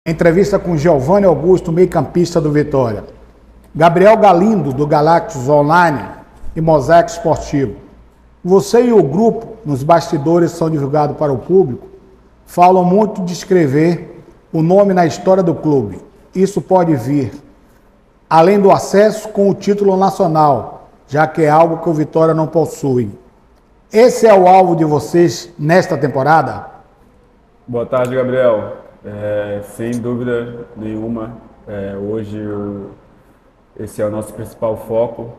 Entrevista com Giovanni Augusto, meio-campista do Vitória. Gabriel Galindo, do Galactus Online e Mosaico Esportivo. Você e o grupo, nos bastidores, são divulgados para o público, falam muito de escrever o nome na história do clube. Isso pode vir, além do acesso com o título nacional, já que é algo que o Vitória não possui. Esse é o alvo de vocês nesta temporada? Boa tarde, Gabriel. Sem dúvida nenhuma, hoje esse é o nosso principal foco,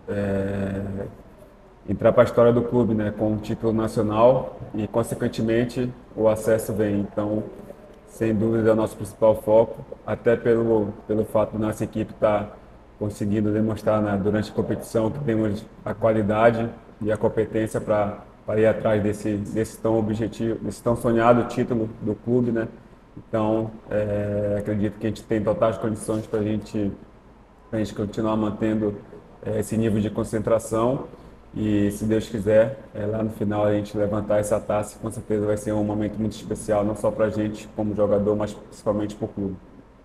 entrar para a história do clube, né, com um título nacional e, consequentemente, o acesso vem. Então, sem dúvida, é o nosso principal foco, até pelo fato da nossa equipe estar conseguindo demonstrar, né, durante a competição que temos a qualidade e a competência para ir atrás desse tão objetivo, desse tão sonhado título do clube, né? Então, acredito que a gente tem totais condições para a gente continuar mantendo esse nível de concentração e, se Deus quiser, lá no final a gente levantar essa taça, com certeza vai ser um momento muito especial, não só para a gente como jogador, mas principalmente para o clube.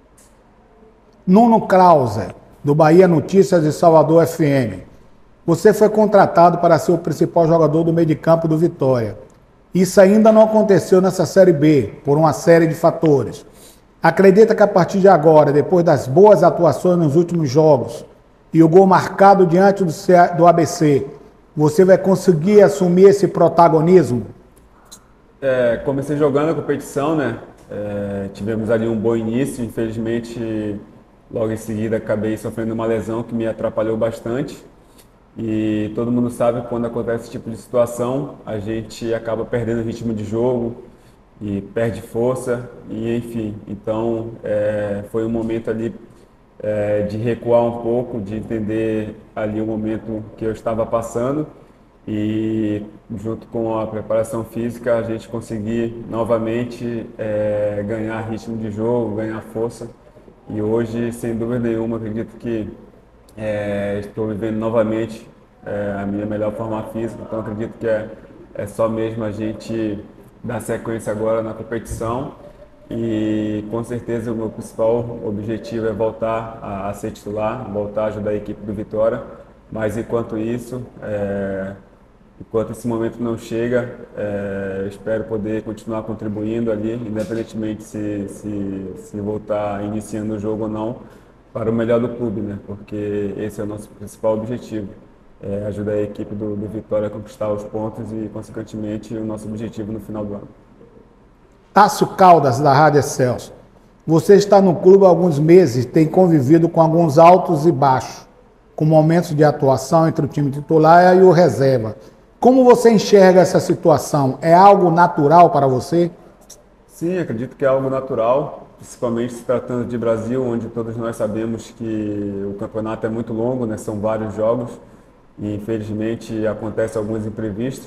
Nuno Krause, do Bahia Notícias de Salvador FM. Você foi contratado para ser o principal jogador do meio de campo do Vitória. Isso ainda não aconteceu nessa Série B, por uma série de fatores. Acredita que a partir de agora, depois das boas atuações nos últimos jogos e o gol marcado diante do ABC, você vai conseguir assumir esse protagonismo? Comecei jogando a competição, né? Tivemos ali um bom início, infelizmente, logo em seguida acabei sofrendo uma lesão que me atrapalhou bastante. E todo mundo sabe que quando acontece esse tipo de situação, a gente acaba perdendo o ritmo de jogo e perde força, e enfim. Então, foi um momento ali de recuar um pouco, de entender ali o momento que eu estava passando e, junto com a preparação física, a gente conseguir novamente ganhar ritmo de jogo, ganhar força. E hoje, sem dúvida nenhuma, acredito que estou vivendo novamente a minha melhor forma física, então acredito que é só mesmo a gente dar sequência agora na competição e, com certeza, o meu principal objetivo é voltar a ser titular, voltar a ajudar a equipe do Vitória, mas enquanto isso, enquanto esse momento não chega, eu espero poder continuar contribuindo ali, independentemente se voltar iniciando o jogo ou não, para o melhor do clube, né? Porque esse é o nosso principal objetivo, ajudar a equipe do Vitória a conquistar os pontos e, consequentemente, o nosso objetivo no final do ano. Tássio Caldas, da Rádio Excelsior. Você está no clube há alguns meses, tem convivido com alguns altos e baixos, com momentos de atuação entre o time titular e o reserva. Como você enxerga essa situação? É algo natural para você? Sim, acredito que é algo natural, principalmente se tratando de Brasil, onde todos nós sabemos que o campeonato é muito longo, né? São vários jogos e, infelizmente, acontecem alguns imprevistos.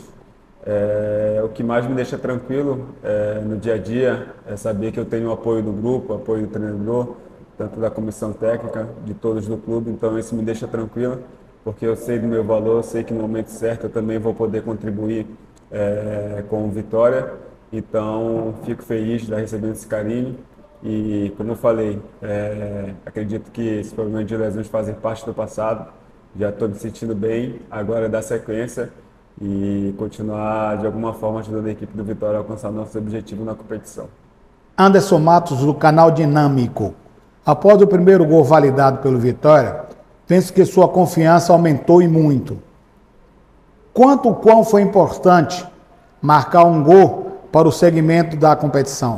O que mais me deixa tranquilo no dia a dia é saber que eu tenho o apoio do grupo, o apoio do treinador, tanto da comissão técnica, de todos do clube, então isso me deixa tranquilo, porque eu sei do meu valor, eu sei que no momento certo eu também vou poder contribuir com vitória. Então, fico feliz de estar recebendo esse carinho e, como eu falei, acredito que esse problema de lesões fazem parte do passado. Já estou me sentindo bem, agora é dar sequência e continuar, de alguma forma, ajudando a equipe do Vitória a alcançar nossos objetivos na competição. Anderson Matos, do canal Dinâmico. Após o primeiro gol validado pelo Vitória, penso que sua confiança aumentou e muito. Quão foi importante marcar um gol para o segmento da competição?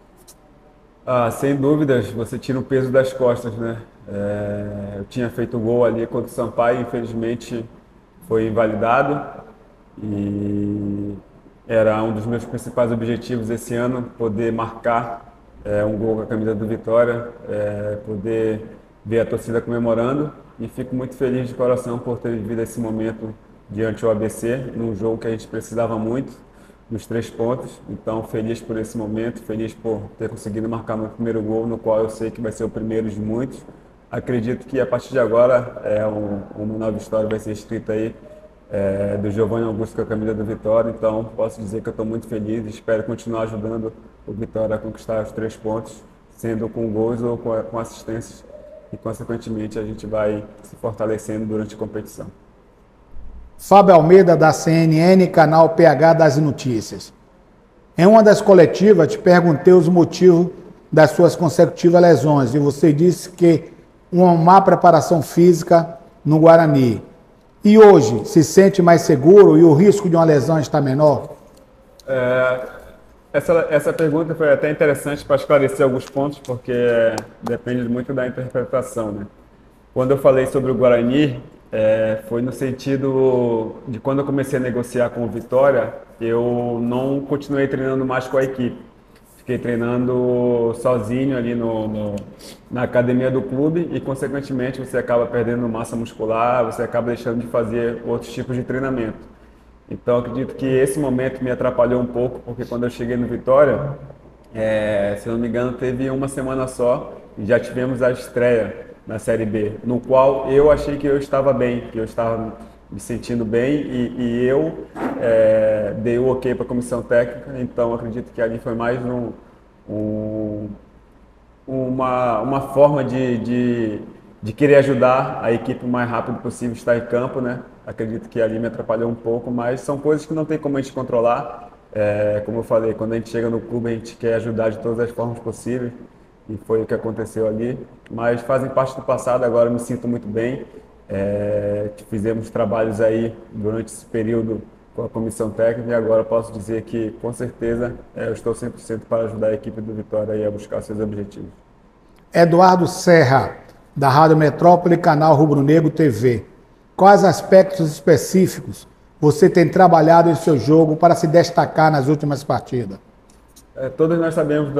Sem dúvidas, você tira o peso das costas, né? Eu tinha feito gol ali contra o Sampaio, infelizmente foi invalidado e era um dos meus principais objetivos esse ano, poder marcar um gol com a camisa do Vitória, poder ver a torcida comemorando, e fico muito feliz de coração por ter vivido esse momento diante do ABC, num jogo que a gente precisava muito, dos 3 pontos. Então, feliz por esse momento, feliz por ter conseguido marcar meu primeiro gol, no qual eu sei que vai ser o primeiro de muitos. Acredito que, a partir de agora, uma nova história vai ser escrita aí, do Giovanni Augusto com a camisa do Vitória. Então, posso dizer que eu estou muito feliz e espero continuar ajudando o Vitória a conquistar os 3 pontos, sendo com gols ou com assistências, e consequentemente a gente vai se fortalecendo durante a competição. Fábio Almeida, da CNN, canal PH das Notícias. Em uma das coletivas, te perguntei os motivos das suas consecutivas lesões e você disse que uma má preparação física no Guarani. E hoje, se sente mais seguro e o risco de uma lesão está menor? Essa pergunta foi até interessante para esclarecer alguns pontos, porque depende muito da interpretação, né? Quando eu falei sobre o Guarani, foi no sentido de quando eu comecei a negociar com o Vitória, eu não continuei treinando mais com a equipe. Fiquei treinando sozinho ali na academia do clube e, consequentemente, você acaba perdendo massa muscular, você acaba deixando de fazer outros tipos de treinamento. Então, eu acredito que esse momento me atrapalhou um pouco, porque quando eu cheguei no Vitória, se eu não me engano, teve uma semana só e já tivemos a estreia na Série B, no qual eu achei que eu estava bem, que eu estava me sentindo bem e eu dei o ok para a comissão técnica. Então acredito que ali foi mais uma forma de querer ajudar a equipe o mais rápido possível estar em campo, né? Acredito que ali me atrapalhou um pouco, mas são coisas que não tem como a gente controlar. Como eu falei, quando a gente chega no clube a gente quer ajudar de todas as formas possíveis e foi o que aconteceu ali, mas fazem parte do passado. Agora eu me sinto muito bem. Fizemos trabalhos aí durante esse período com a comissão técnica e agora posso dizer que, com certeza, eu estou 100% para ajudar a equipe do Vitória aí a buscar seus objetivos. Eduardo Serra, da Rádio Metrópole, canal Rubro Negro TV. Quais aspectos específicos você tem trabalhado em seu jogo para se destacar nas últimas partidas? Todos nós sabemos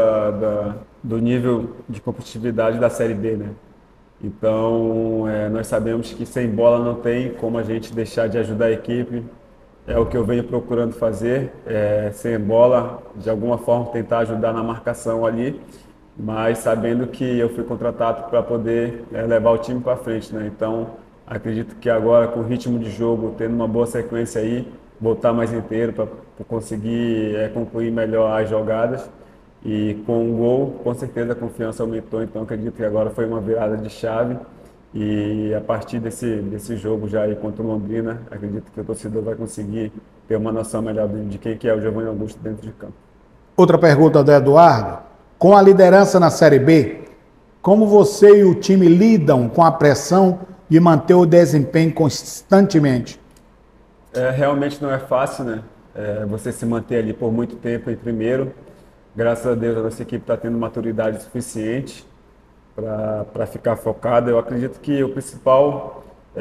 do nível de competitividade da Série B, né? Então, nós sabemos que sem bola não tem como a gente deixar de ajudar a equipe. É o que eu venho procurando fazer, sem bola, de alguma forma tentar ajudar na marcação ali, mas sabendo que eu fui contratado para poder levar o time para frente, né? Então, acredito que agora, com o ritmo de jogo, tendo uma boa sequência aí, voltar mais inteiro para conseguir concluir melhor as jogadas. E com o gol, com certeza a confiança aumentou, então acredito que agora foi uma virada de chave. E a partir desse jogo já aí contra o Londrina, acredito que o torcedor vai conseguir ter uma noção melhor de quem que é o Giovanni Augusto dentro de campo. Outra pergunta do Eduardo. Com a liderança na Série B, como você e o time lidam com a pressão de manter o desempenho constantemente? Realmente não é fácil, né? Você se manter ali por muito tempo em primeiro. Graças a Deus a nossa equipe está tendo maturidade suficiente para ficar focada. Eu acredito que o principal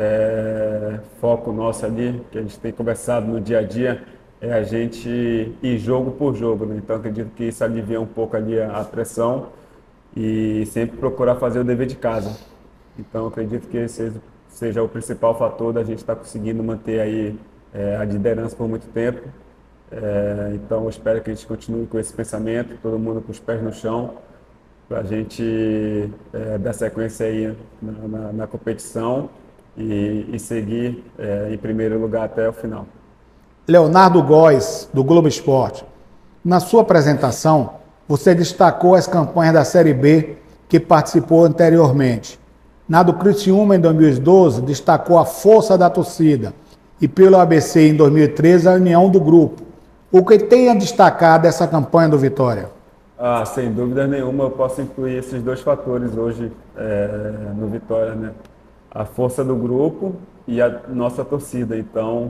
foco nosso ali, que a gente tem conversado no dia a dia, é a gente ir jogo por jogo, né? Então acredito que isso alivia um pouco ali a pressão e sempre procurar fazer o dever de casa. Então acredito que esse seja o principal fator da gente estar conseguindo manter aí a liderança por muito tempo. Então eu espero que a gente continue com esse pensamento, todo mundo com os pés no chão, para a gente dar sequência aí na competição e seguir em primeiro lugar até o final. Leonardo Góes, do Globo Esporte. Na sua apresentação, você destacou as campanhas da Série B que participou anteriormente. Na do Criciúma, em 2012, destacou a força da torcida e pelo ABC, em 2013, a união do grupo. O que tem a destacar dessa campanha do Vitória? Sem dúvida nenhuma, eu posso incluir esses dois fatores hoje no Vitória, né? A força do grupo e a nossa torcida. Então,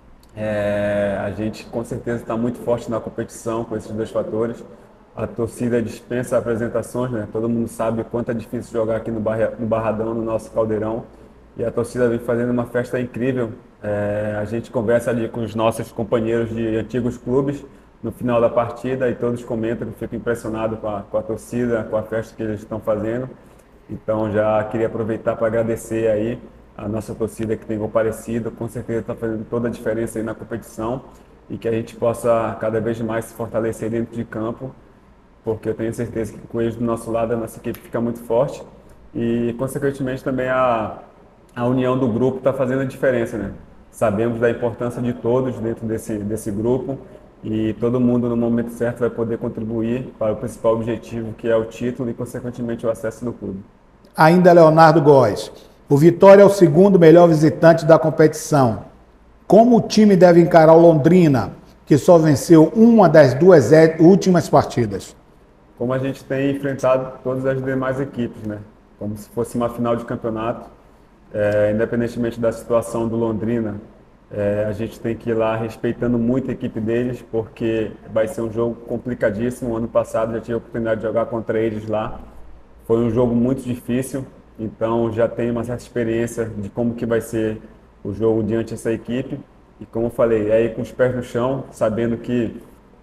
a gente com certeza está muito forte na competição com esses dois fatores. A torcida dispensa apresentações, né? Todo mundo sabe o quanto é difícil jogar aqui no Barradão, no nosso Caldeirão. E a torcida vem fazendo uma festa incrível. A gente conversa ali com os nossos companheiros de antigos clubes no final da partida e todos comentam que ficam impressionados com a torcida, com a festa que eles estão fazendo. Então já queria aproveitar para agradecer aí a nossa torcida que tem comparecido. Com certeza está fazendo toda a diferença aí na competição e que a gente possa cada vez mais se fortalecer dentro de campo, porque eu tenho certeza que com eles do nosso lado a nossa equipe fica muito forte e, consequentemente, também a união do grupo está fazendo a diferença, né? Sabemos da importância de todos dentro desse grupo e todo mundo no momento certo vai poder contribuir para o principal objetivo, que é o título e, consequentemente, o acesso do clube. Ainda Leonardo Góes. O Vitória é o segundo melhor visitante da competição. Como o time deve encarar o Londrina, que só venceu uma das duas últimas partidas? Como a gente tem enfrentado todas as demais equipes, né? Como se fosse uma final de campeonato, independentemente da situação do Londrina, a gente tem que ir lá respeitando muito a equipe deles, porque vai ser um jogo complicadíssimo. Ano passado já tive a oportunidade de jogar contra eles lá. Foi um jogo muito difícil, então já tenho uma certa experiência de como que vai ser o jogo diante dessa equipe. E como eu falei, é ir com os pés no chão, sabendo que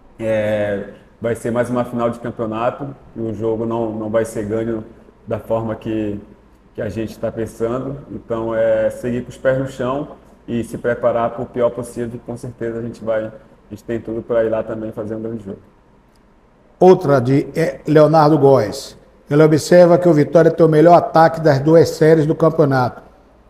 vai ser mais uma final de campeonato e o jogo não vai ser ganho da forma que a gente está pensando. Então é seguir com os pés no chão e se preparar para o pior possível, e com certeza a gente tem tudo para ir lá também fazer um grande jogo. Outra de Leonardo Góes. Ele observa que o Vitória tem o melhor ataque das duas séries do campeonato.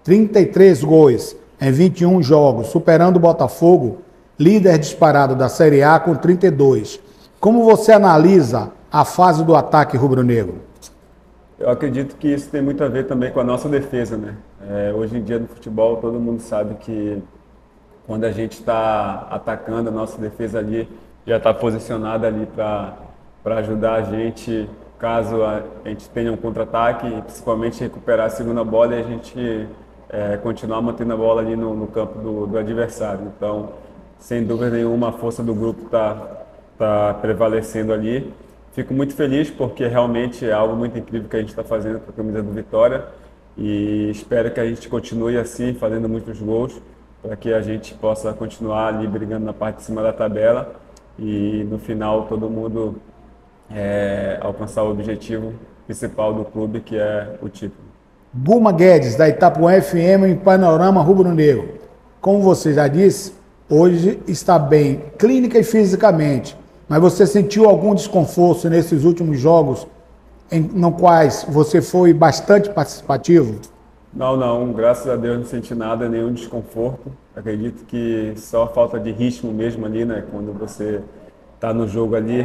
33 gols em 21 jogos, superando o Botafogo, líder disparado da Série A com 32. Como você analisa a fase do ataque rubro-negro? Eu acredito que isso tem muito a ver também com a nossa defesa, né? Hoje em dia no futebol todo mundo sabe que quando a gente está atacando, a nossa defesa ali já está posicionada ali para ajudar a gente caso a gente tenha um contra-ataque e principalmente recuperar a segunda bola e a gente continuar mantendo a bola ali no campo do adversário. Então, sem dúvida nenhuma, a força do grupo está prevalecendo ali. Fico muito feliz porque realmente é algo muito incrível que a gente está fazendo com a camisa do Vitória e espero que a gente continue assim, fazendo muitos gols, para que a gente possa continuar ali brigando na parte de cima da tabela e no final todo mundo alcançar o objetivo principal do clube, que é o título. Guma Guedes, da Itapuã FM, em Panorama Rubro-Negro. Como você já disse, hoje está bem clínica e fisicamente, mas você sentiu algum desconforto nesses últimos jogos no quais você foi bastante participativo? Não, graças a Deus não senti nada, nenhum desconforto. Acredito que só a falta de ritmo mesmo ali, né? Quando você está no jogo ali,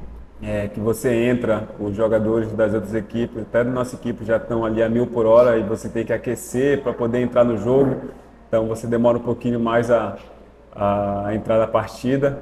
que você entra, os jogadores das outras equipes, até da nossa equipe já estão ali a 1000 por hora e você tem que aquecer para poder entrar no jogo. Então você demora um pouquinho mais a entrar na partida,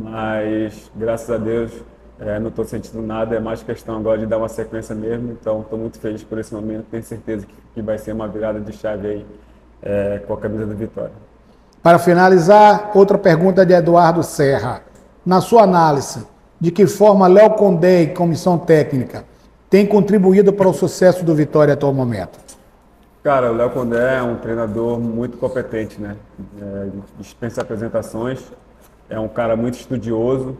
mas graças a Deus não estou sentindo nada, é mais questão agora de dar uma sequência mesmo. Então estou muito feliz por esse momento, tenho certeza que vai ser uma virada de chave aí com a camisa do Vitória. Para finalizar, outra pergunta de Eduardo Serra. Na sua análise, de que forma Léo Condé e comissão técnica têm contribuído para o sucesso do Vitória até o momento? Cara, o Léo Condé é um treinador muito competente, né? Dispensa apresentações, é um cara muito estudioso,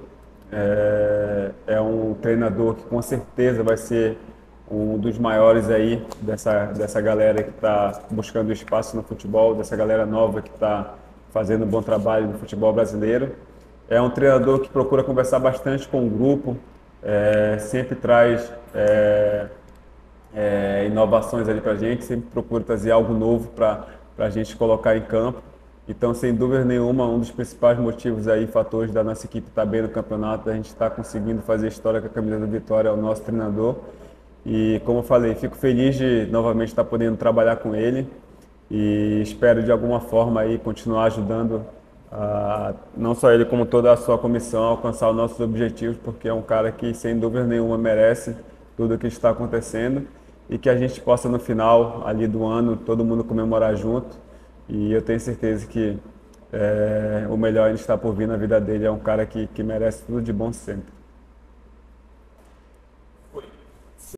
é um treinador que com certeza vai ser um dos maiores aí dessa galera que está buscando espaço no futebol, dessa galera nova que está fazendo um bom trabalho no futebol brasileiro. É um treinador que procura conversar bastante com o grupo, sempre traz inovações ali para a gente, sempre procura trazer algo novo para a gente colocar em campo. Então, sem dúvida nenhuma, um dos principais motivos aí, fatores da nossa equipe estar bem no campeonato, a gente está conseguindo fazer história com a camisa do Vitória, é o nosso treinador. E, como eu falei, fico feliz de novamente estar podendo trabalhar com ele e espero de alguma forma aí continuar ajudando não só ele como toda a sua comissão a alcançar os nossos objetivos, porque é um cara que sem dúvida nenhuma merece tudo o que está acontecendo e que a gente possa no final ali do ano todo mundo comemorar junto, e eu tenho certeza que o melhor ainda está por vir na vida dele, é um cara que merece tudo de bom sempre.